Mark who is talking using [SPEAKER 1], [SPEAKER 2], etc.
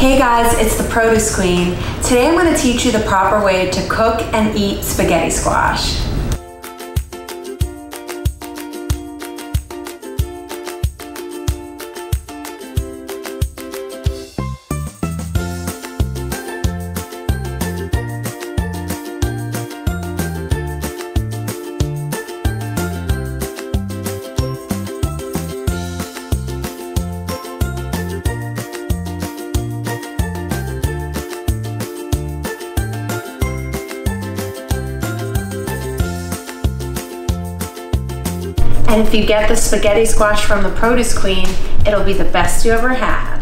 [SPEAKER 1] Hey guys, it's the Produce Queen. Today I'm going to teach you the proper way to cook and eat spaghetti squash. And if you get the spaghetti squash from the Produce Queen, it'll be the best you ever had.